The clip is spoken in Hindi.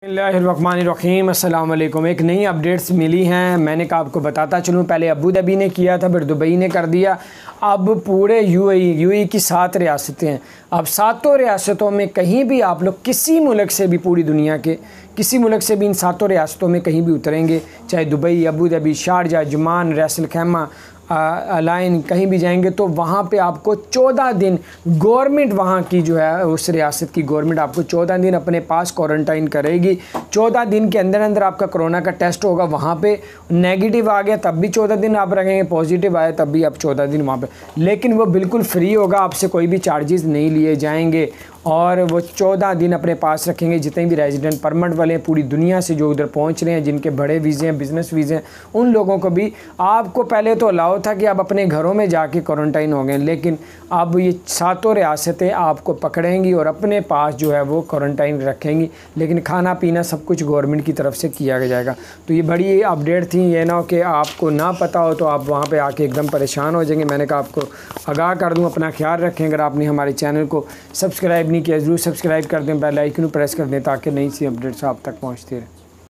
बिस्मिल्लाहिर्रहमानिर्रहीम अस्सलाम वालेकुम। एक नई अपडेट्स मिली हैं, मैंने कहा आपको बताता चलूँ। पहले अबू धाबी ने किया था, फिर दुबई ने कर दिया, अब पूरे यूएई की 7 रियासतें हैं। अब 7 रियासतों में कहीं भी आप लोग किसी मुल्क से भी, पूरी दुनिया के किसी मुल्क से भी इन 7 रियासतों में कहीं भी उतरेंगे, चाहे Dubai, Abu Dhabi, Sharjah, Ajman, Ras Al Khaimah, Al Ain, कहीं भी जाएंगे तो वहाँ पे आपको 14 दिन गवर्नमेंट, वहाँ की जो है उस रियासत की गवर्नमेंट आपको 14 दिन अपने पास क्वारंटाइन करेगी। 14 दिन के अंदर अंदर आपका कोरोना का टेस्ट होगा, वहाँ पे नेगेटिव आ गया तब भी 14 दिन आप रखेंगे, पॉजिटिव आया तब भी आप 14 दिन वहाँ पे, लेकिन वो बिल्कुल फ्री होगा, आपसे कोई भी चार्जेस नहीं लिए जाएंगे और वो 14 दिन अपने पास रखेंगे। जितने भी रेजिडेंट परमिट वाले हैं पूरी दुनिया से जो उधर पहुंच रहे हैं, जिनके बड़े वीज़े हैं, बिज़नेस वीज़े हैं, उन लोगों को भी, आपको पहले तो अलाउ था कि आप अपने घरों में जाके क्वारंटाइन हो गए, लेकिन अब ये 7 रियासतें आपको पकड़ेंगी और अपने पास जो है वो क्वारंटाइन रखेंगी, लेकिन खाना पीना सब कुछ गवर्नमेंट की तरफ से किया जाएगा। तो ये बड़ी अपडेट थी, ये ना हो कि आपको ना पता हो तो आप वहाँ पर आके एकदम परेशान हो जाएंगे। मैंने कहा आपको आगाह कर दूँ, अपना ख्याल रखें। अगर आपने हमारे चैनल को सब्सक्राइब नहीं किया, ज़रूर सब्सक्राइब कर दें, बेल आइकन प्रेस कर दें ताकि नई सी अपडेट्स आप तक पहुँचती रहे।